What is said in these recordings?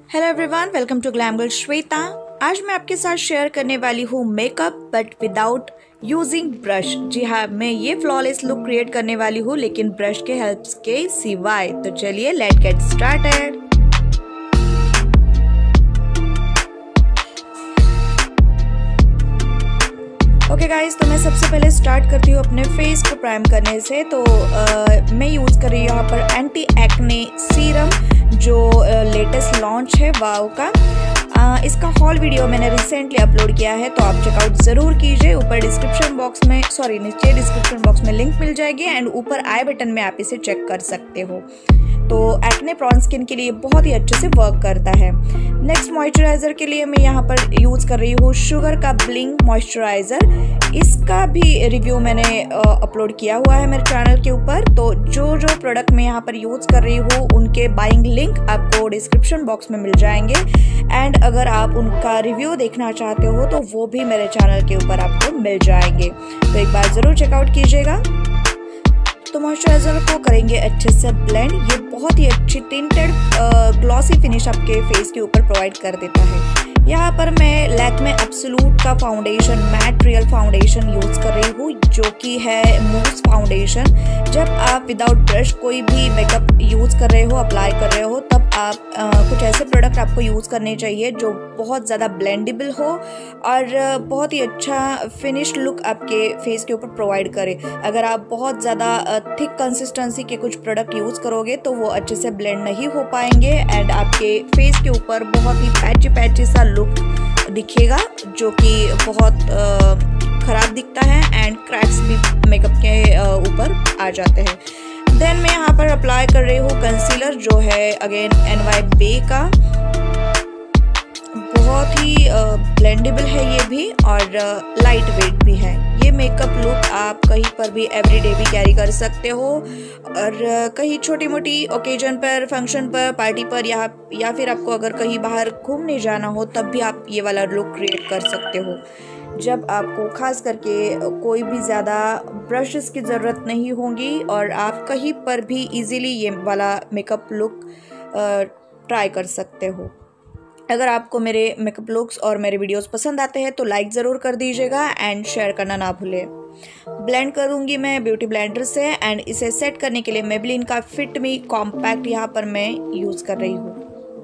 Hello everyone, welcome to Glam Girl Shweta. आज मैं आपके साथ शेयर करने वाली हूँ makeup but without using brush. जी हाँ, मैं ये फ्लॉलेस लुक क्रिएट करने वाली हूँ लेकिन ब्रश के हेल्प के सिवाय। तो चलिए let get started. Okay guys, तो मैं सबसे पहले स्टार्ट करती हूँ अपने फेस को प्राइम करने से। तो मैं यूज़ कर रही हूँ यहाँ पर एंटी एक्ने सीरम, जो लेटेस्ट लॉन्च है वाव का। इसका हॉल वीडियो मैंने रिसेंटली अपलोड किया है, तो आप चेकआउट ज़रूर कीजिए। ऊपर डिस्क्रिप्शन बॉक्स में नीचे डिस्क्रिप्शन बॉक्स में लिंक मिल जाएगी एंड ऊपर आई बटन में आप इसे चेक कर सकते हो। तो एक्ने प्रॉन स्किन के लिए बहुत ही अच्छे से वर्क करता है। नेक्स्ट मॉइस्चराइज़र के लिए मैं यहाँ पर यूज़ कर रही हूँ शुगर का ब्लिंग मॉइस्चराइज़र। इसका भी रिव्यू मैंने अपलोड किया हुआ है मेरे चैनल के ऊपर। तो जो प्रोडक्ट मैं यहाँ पर यूज़ कर रही हूँ उनके बाइंग लिंक आपको डिस्क्रिप्शन बॉक्स में मिल जाएंगे एंड अगर आप उनका रिव्यू देखना चाहते हो तो वो भी मेरे चैनल के ऊपर आपको मिल जाएंगे। तो एक बार ज़रूर चेकआउट कीजिएगा। तो मॉइस्चराइज़र को करेंगे अच्छे से ब्लेंड। ये बहुत ही अच्छी टिंटेड ग्लॉसी फिनिश आपके फेस के ऊपर प्रोवाइड कर देता है। यहाँ पर मैं लैक्मे एब्सोल्यूट का foundation, matte real foundation use कर रही हूँ, जो कि है मूस फाउंडेशन। जब आप विदाउट ब्रश कोई भी मेकअप यूज़ कर रहे हो, अप्लाई कर रहे हो, तब आप कुछ ऐसे प्रोडक्ट आपको यूज़ करने चाहिए जो बहुत ज़्यादा ब्लेंडेबल हो और बहुत ही अच्छा फिनिश लुक आपके फेस के ऊपर प्रोवाइड करे। अगर आप बहुत ज़्यादा थिक कंसिस्टेंसी के कुछ प्रोडक्ट यूज़ करोगे तो वो अच्छे से ब्लेंड नहीं हो पाएंगे एंड आपके फेस के ऊपर बहुत ही पैची सा लुक दिखेगा, जो कि बहुत ख़राब दिखता है एंड क्रैक्स भी मेकअप के ऊपर आ जाते हैं। देन मैं यहाँ पर अप्लाई कर रही हूँ कंसीलर, जो है अगेन NYBE का। बहुत ही ब्लेंडेबल है ये भी और लाइट वेट भी है। ये मेकअप लुक आप कहीं पर भी एवरीडे भी कैरी कर सकते हो और कहीं छोटी मोटी ओकेजन पर, फंक्शन पर, पार्टी पर या फिर आपको अगर कहीं बाहर घूमने जाना हो तब भी आप ये वाला लुक क्रिएट कर सकते हो। जब आपको खास करके कोई भी ज़्यादा ब्रशेस की ज़रूरत नहीं होगी और आप कहीं पर भी इजीली ये वाला मेकअप लुक ट्राई कर सकते हो। अगर आपको मेरे मेकअप लुक्स और मेरे वीडियोस पसंद आते हैं तो लाइक ज़रूर कर दीजिएगा एंड शेयर करना ना भूलें। ब्लेंड करूँगी मैं ब्यूटी ब्लेंडर से एंड इसे सेट करने के लिए मेबेलिन का फिट मी कॉम्पैक्ट यहाँ पर मैं यूज़ कर रही हूँ।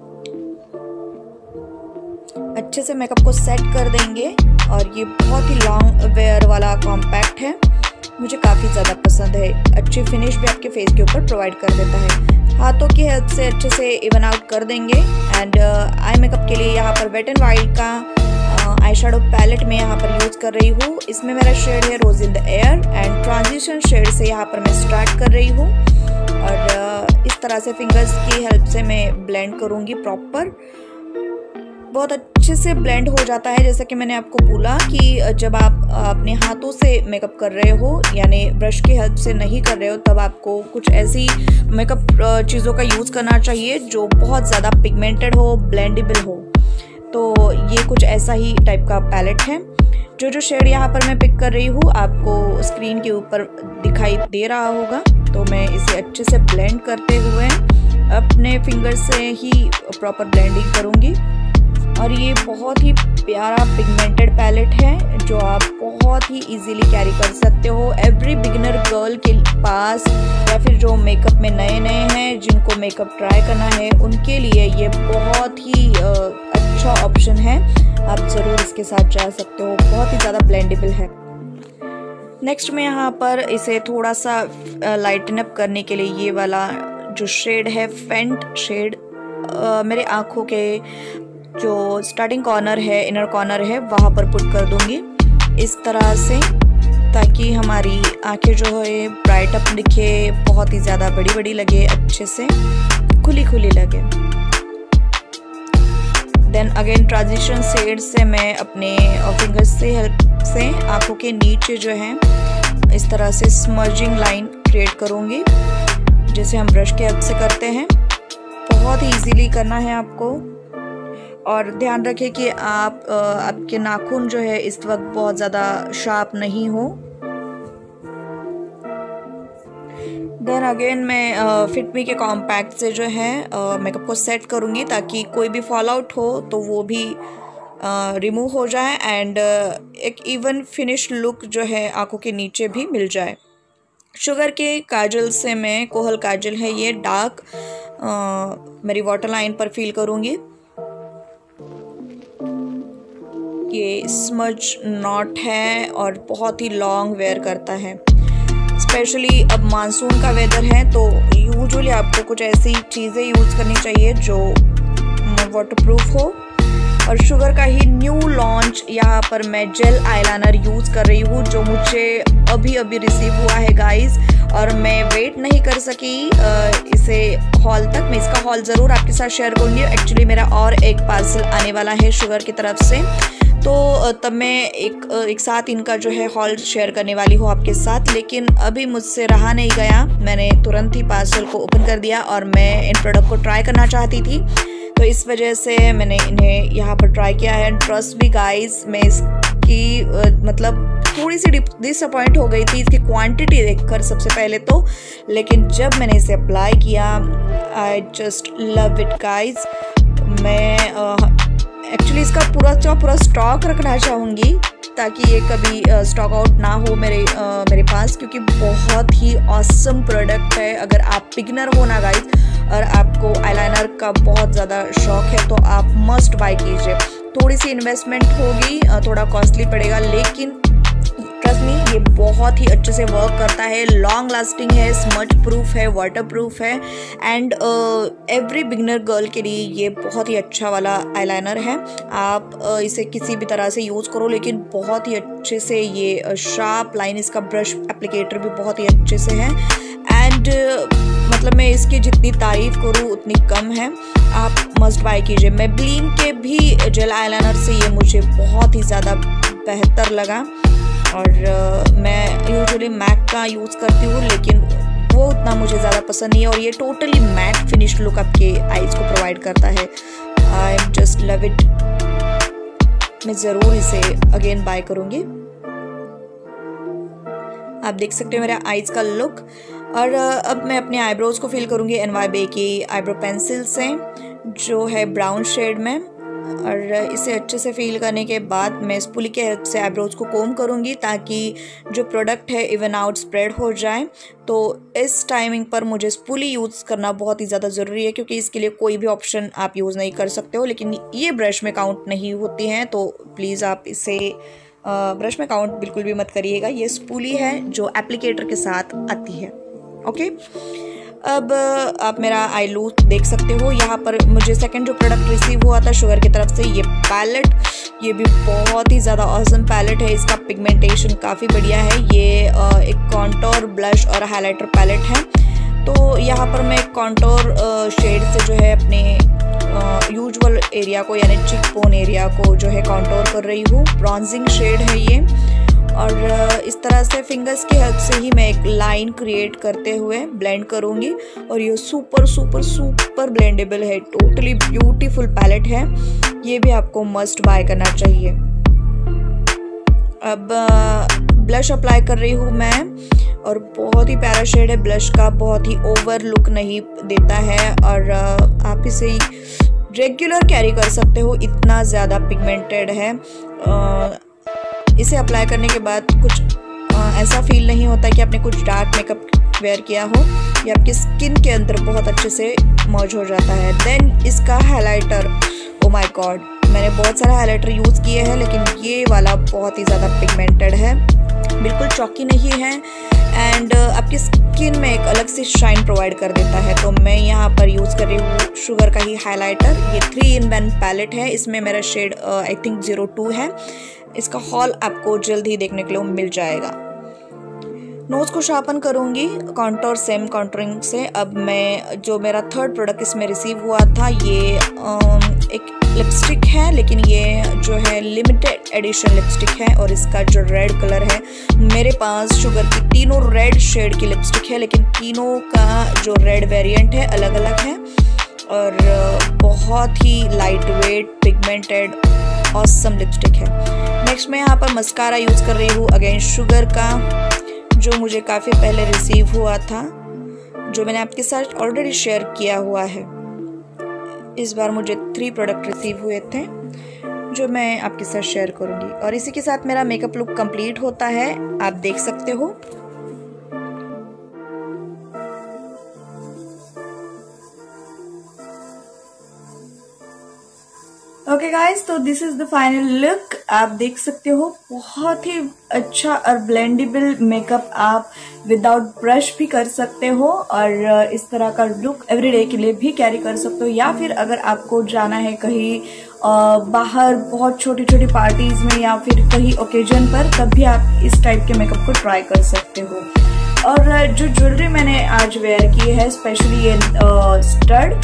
अच्छे से मेकअप को सेट कर देंगे और ये बहुत ही लॉन्ग वेयर वाला कॉम्पैक्ट है, मुझे काफ़ी ज़्यादा पसंद है। अच्छी फिनिश भी आपके फेस के ऊपर प्रोवाइड कर देता है। हाथों की हेल्प से अच्छे से इवन आउट कर देंगे एंड आई मेकअप के लिए यहाँ पर वेट एंड वाइल्ड का आई शेडो पैलेट में यहाँ पर यूज़ कर रही हूँ। इसमें मेरा शेड है rose in the air and transition shade से यहाँ पर मैं स्टार्ट कर रही हूँ और इस तरह से फिंगर्स की हेल्प से मैं ब्लेंड करूँगी प्रॉपर। बहुत अच्छे से ब्लेंड हो जाता है। जैसा कि मैंने आपको बोला कि जब आप अपने हाथों से मेकअप कर रहे हो, यानी ब्रश की हेल्प से नहीं कर रहे हो, तब आपको कुछ ऐसी मेकअप चीज़ों का यूज़ करना चाहिए जो बहुत ज़्यादा पिगमेंटेड हो, ब्लेंडेबल हो। तो ये कुछ ऐसा ही टाइप का पैलेट है। जो शेड यहाँ पर मैं पिक कर रही हूँ आपको स्क्रीन के ऊपर दिखाई दे रहा होगा। तो मैं इसे अच्छे से ब्लेंड करते हुए अपने फिंगर से ही प्रॉपर ब्लेंडिंग करूँगी। और ये बहुत ही प्यारा पिगमेंटेड पैलेट है जो आप बहुत ही इजीली कैरी कर सकते हो। एवरी बिगिनर गर्ल के पास या फिर जो मेकअप में नए हैं, जिनको मेकअप ट्राई करना है, उनके लिए ये बहुत ही अच्छा ऑप्शन है। आप ज़रूर इसके साथ जा सकते हो, बहुत ही ज़्यादा ब्लेंडेबल है। नेक्स्ट मैं यहाँ पर इसे थोड़ा सा लाइटन अप करने के लिए ये वाला जो शेड है, फेंट शेड, मेरे आँखों के जो स्टार्टिंग कॉर्नर है, इनर कॉर्नर है, वहाँ पर पुट कर दूंगी इस तरह से, ताकि हमारी आंखें जो है ब्राइट अप दिखे, बहुत ही ज़्यादा बड़ी बड़ी लगे, अच्छे से खुली खुली लगे। देन अगेन ट्रांजिशन शेड से मैं अपने फिंगर्स से हेल्प से आंखों के नीचे जो है इस तरह से स्मर्जिंग लाइन क्रिएट करूँगी, जैसे हम ब्रश के हेल्प से करते हैं। बहुत ही इजीली करना है आपको और ध्यान रखें कि आपके नाखून जो है इस वक्त बहुत ज़्यादा शार्प नहीं हो। देन अगेन मैं फिट मी के कॉम्पैक्ट से जो है मेकअप को सेट करूँगी ताकि कोई भी फॉल आउट हो तो वो भी रिमूव हो जाए एंड एक इवन फिनिश लुक जो है आंखों के नीचे भी मिल जाए। शुगर के काजल से मैं कोहल काजल है ये डार्क मेरी वाटर लाइन पर फिल करूँगी। ये स्मज नॉट है और बहुत ही लॉन्ग वेयर करता है, स्पेशली अब मानसून का वेदर है तो यूजुअली आपको कुछ ऐसी चीज़ें यूज़ करनी चाहिए जो वाटरप्रूफ हो। और शुगर का ही न्यू लॉन्च यहाँ पर मैं जेल आईलाइनर यूज़ कर रही हूँ जो मुझे अभी रिसीव हुआ है गाइस, और मैं वेट नहीं कर सकी इसे हॉल तक। मैं इसका हॉल ज़रूर आपके साथ शेयर करूँगी। एक्चुअली मेरा और एक पार्सल आने वाला है शुगर की तरफ से, तो तब मैं एक साथ इनका जो है हॉल शेयर करने वाली हूँ आपके साथ। लेकिन अभी मुझसे रहा नहीं गया, मैंने तुरंत ही पार्सल को ओपन कर दिया और मैं इन प्रोडक्ट को ट्राई करना चाहती थी, तो इस वजह से मैंने इन्हें यहाँ पर ट्राई किया है। ट्रस्ट भी गाइस, मैं इसकी मतलब थोड़ी सी डिसअपॉइंट हो गई थी इसकी क्वांटिटी देखकर सबसे पहले तो, लेकिन जब मैंने इसे अप्लाई किया I just love it guys. मैं एक्चुअली इसका पूरा स्टॉक रखना चाहूँगी ताकि ये कभी स्टॉक आउट ना हो मेरे पास, क्योंकि बहुत ही ऑसम प्रोडक्ट है। अगर आप बिगिनर हो ना गाइस और आपको आईलाइनर का बहुत ज़्यादा शौक है तो आप मस्ट बाय कीजिए। थोड़ी सी इन्वेस्टमेंट होगी, थोड़ा कॉस्टली पड़ेगा, लेकिन ट्रस्ट मी ये बहुत ही अच्छे से वर्क करता है, लॉन्ग लास्टिंग है, स्मज प्रूफ है, वाटर प्रूफ है एंड एवरी बिगिनर गर्ल के लिए ये बहुत ही अच्छा वाला आईलाइनर है। आप इसे किसी भी तरह से यूज़ करो, लेकिन बहुत ही अच्छे से ये शार्प लाइन, इसका ब्रश एप्लीकेटर भी बहुत ही अच्छे से है एंड मतलब मैं इसकी जितनी तारीफ़ करूँ उतनी कम है। आप मस्ट बाय कीजिए। मैबलिन के भी जेल आईलाइनर से ये मुझे बहुत ही ज़्यादा बेहतर लगा, और मैं यूजुअली मैक का यूज़ करती हूँ लेकिन वो उतना मुझे ज़्यादा पसंद नहीं है, और ये टोटली मैट फिनिश लुक आपके आईज़ को प्रोवाइड करता है। I just love it. मैं ज़रूर इसे अगेन बाय करूँगी। आप देख सकते हो मेरा आईज़ का लुक। और अब मैं अपने आईब्रोज़ को फिल करूँगी NYBE की आईब्रो पेंसिल से जो है ब्राउन शेड में, और इसे अच्छे से फील करने के बाद मैं स्पूली के हेल्प से आईब्रोज़ को कोम करूँगी ताकि जो प्रोडक्ट है इवन आउट स्प्रेड हो जाए। तो इस टाइमिंग पर मुझे स्पूली यूज़ करना बहुत ही ज़्यादा ज़रूरी है, क्योंकि इसके लिए कोई भी ऑप्शन आप यूज़ नहीं कर सकते हो, लेकिन ये ब्रश में काउंट नहीं होती हैं, तो प्लीज़ आप इसे ब्रश में काउंट बिल्कुल भी मत करिएगा। ये स्पूली है जो एप्लीकेटर के साथ आती है। ओके, अब आप मेरा आई लुक देख सकते हो। यहाँ पर मुझे सेकंड जो प्रोडक्ट रिसीव हुआ था शुगर की तरफ से, ये पैलेट, ये भी बहुत ही ज़्यादा ऑसम पैलेट है। इसका पिगमेंटेशन काफ़ी बढ़िया है। ये एक कॉन्टोर, ब्लश और हाइलाइटर पैलेट है। तो यहाँ पर मैं कॉन्टोर शेड से जो है अपने यूजुअल एरिया को यानी चिक बोन एरिया को जो है कॉन्टोर कर रही हूँ। ब्रॉन्जिंग शेड है ये, और इस तरह से फिंगर्स की हेल्प से ही मैं एक लाइन क्रिएट करते हुए ब्लेंड करूँगी, और ये सुपर ब्लेंडेबल है। टोटली ब्यूटीफुल पैलेट है, ये भी आपको मस्ट बाय करना चाहिए। अब ब्लश अप्लाई कर रही हूँ मैं, और बहुत ही प्यारा शेड है ब्लश का, बहुत ही ओवर लुक नहीं देता है, और आप इसे रेगुलर कैरी कर सकते हो, इतना ज़्यादा पिगमेंटेड है। इसे अप्लाई करने के बाद कुछ ऐसा फील नहीं होता कि आपने कुछ डार्क मेकअप वेयर किया हो, ये आपकी स्किन के अंदर बहुत अच्छे से मर्ज हो जाता है। देन इसका हाइलाइटर, ओ माय गॉड, मैंने बहुत सारे हाइलाइटर यूज़ किए हैं लेकिन ये वाला बहुत ही ज़्यादा पिगमेंटेड है, बिल्कुल चॉकी नहीं है एंड आपकी स्किन में एक अलग से शाइन प्रोवाइड कर देता है। तो मैं यहाँ पर यूज़ कर रही हूँ शुगर का ही हाइलाइटर। ये 3-in-1 पैलेट है, इसमें मेरा शेड आई थिंक 02 है। इसका हॉल आपको जल्द ही देखने के लिए मिल जाएगा। नोज़ को शार्पन करूँगी कॉन्टोर, सेम कॉन्टोरिंग से। अब मैं जो मेरा थर्ड प्रोडक्ट इसमें रिसीव हुआ था, ये एक लिपस्टिक है, लेकिन ये जो है लिमिटेड एडिशन लिपस्टिक है, और इसका जो रेड कलर है, मेरे पास शुगर की तीनों रेड शेड की लिपस्टिक है, लेकिन तीनों का जो रेड वेरिएंट है अलग अलग है, और बहुत ही light weight pigmented awesome lipstick है। नेक्स्ट मैं यहाँ पर मस्कारा यूज़ कर रही हूँ, अगेन शुगर का, जो मुझे काफ़ी पहले रिसीव हुआ था। जो मैंने आपके साथ ऑलरेडी शेयर किया हुआ है। इस बार मुझे 3 प्रोडक्ट रिसीव हुए थे जो मैं आपके साथ शेयर करूंगी, और इसी के साथ मेरा मेकअप लुक कंप्लीट होता है, आप देख सकते हो। ओके गाइज, तो this is the final look. आप देख सकते हो बहुत ही अच्छा और ब्लेंडेबल मेकअप आप विदाउट ब्रश भी कर सकते हो, और इस तरह का लुक एवरीडे के लिए भी कैरी कर सकते हो, या फिर अगर आपको जाना है कहीं बाहर बहुत छोटी छोटी पार्टीज में या फिर कहीं ओकेजन पर, तब भी आप इस टाइप के मेकअप को ट्राई कर सकते हो। और जो ज्वेलरी मैंने आज वेयर की है, स्पेशली ये स्टड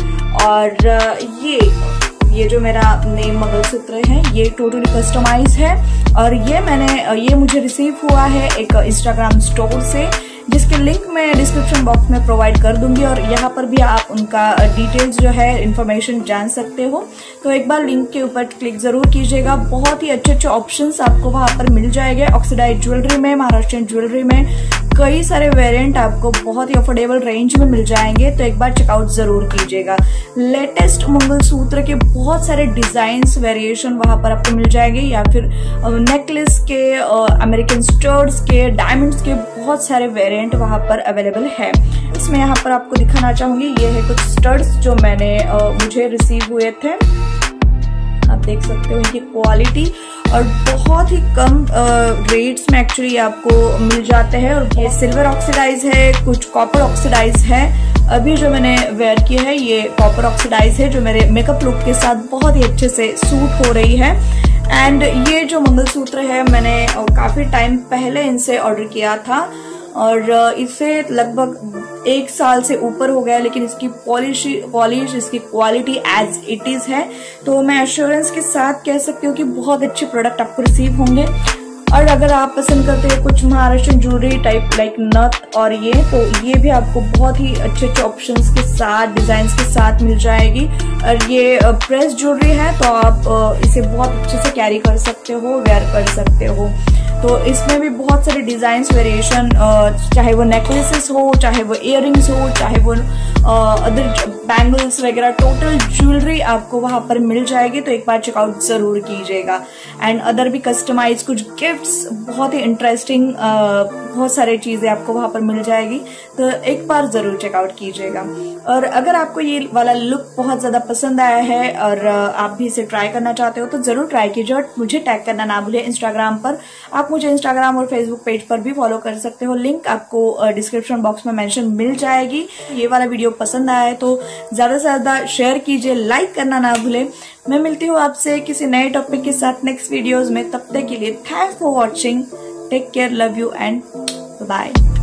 और ये जो मेरा नेम मंगलसूत्र है, ये टोटली कस्टमाइज है, और ये मुझे रिसीव हुआ है एक इंस्टाग्राम स्टोर से, जिसके लिंक मैं डिस्क्रिप्शन बॉक्स में प्रोवाइड कर दूंगी, और यहाँ पर भी आप उनका डिटेल्स जो है इन्फॉर्मेशन जान सकते हो। तो एक बार लिंक के ऊपर क्लिक जरूर कीजिएगा। बहुत ही अच्छे अच्छे ऑप्शंस आपको वहां पर मिल जाएंगे। ऑक्सीडाइज ज्वेलरी में, महाराष्ट्रियन ज्वेलरी में कई सारे वेरिएंट आपको बहुत ही अफोर्डेबल रेंज में मिल जाएंगे, तो एक बार चेकआउट जरूर कीजिएगा। लेटेस्ट मंगलसूत्र के बहुत सारे डिजाइन्स वेरिएशन वहां पर आपको मिल जाएंगे, या फिर नेकलेस के, अमेरिकन स्टड्स के, डायमंड्स के बहुत सारे वेरिएंट वहां पर अवेलेबल है। इसमें यहाँ पर आपको दिखाना चाहूंगी, ये है कुछ स्टड्स जो मुझे रिसीव हुए थे। आप देख सकते हो इनकी क्वालिटी, और बहुत ही कम रेट्स में एक्चुअली आपको मिल जाते हैं। और ये सिल्वर ऑक्सीडाइज है, कुछ कॉपर ऑक्सीडाइज है। अभी जो मैंने वेयर किया है ये कॉपर ऑक्सीडाइज है, जो मेरे मेकअप लुक के साथ बहुत ही अच्छे से सूट हो रही है। एंड ये जो मंगलसूत्र है, मैंने काफी टाइम पहले इनसे ऑर्डर किया था, और इसे लगभग 1 साल से ऊपर हो गया, लेकिन इसकी पॉलिश इसकी क्वालिटी एज इट इज है। तो मैं एश्योरेंस के साथ कह सकती हूँ कि बहुत अच्छे प्रोडक्ट आपको रिसीव होंगे। और अगर आप पसंद करते हैं कुछ महाराष्ट्रियन ज्वेलरी टाइप लाइक नथ और तो ये भी आपको बहुत ही अच्छे अच्छे ऑप्शंस के साथ, डिजाइन के साथ मिल जाएगी। और ये प्रेस ज्वेलरी है, तो आप इसे बहुत अच्छे से कैरी कर सकते हो, वेयर कर सकते हो। तो इसमें भी बहुत सारे डिजाइन वेरिएशन, चाहे वो नेकलेसेस हो, चाहे वो इयररिंग्स हो, चाहे वो अदर बैंगल्स वगैरह, टोटल ज्वेलरी आपको वहां पर मिल जाएगी। तो एक बार चेकआउट जरूर कीजिएगा। एंड अदर भी कस्टमाइज कुछ गिफ्ट्स, बहुत ही इंटरेस्टिंग बहुत सारी चीजें आपको वहां पर मिल जाएगी, तो एक बार जरूर चेकआउट कीजिएगा। और अगर आपको ये वाला लुक बहुत ज्यादा पसंद आया है और आप भी इसे ट्राई करना चाहते हो, तो जरूर ट्राई कीजिए, और मुझे टैग करना ना भूलिए इंस्टाग्राम पर। आप मुझे इंस्टाग्राम और फेसबुक पेज पर भी फॉलो कर सकते हो, लिंक आपको डिस्क्रिप्शन बॉक्स में मेंशन मिल जाएगी। ये वाला वीडियो पसंद आया है तो ज्यादा से ज्यादा शेयर कीजिए, लाइक करना ना भूले। मैं मिलती हूँ आपसे किसी नए टॉपिक के साथ नेक्स्ट वीडियोस में। तब तक के लिए thanks for watching, take care, love you and bye.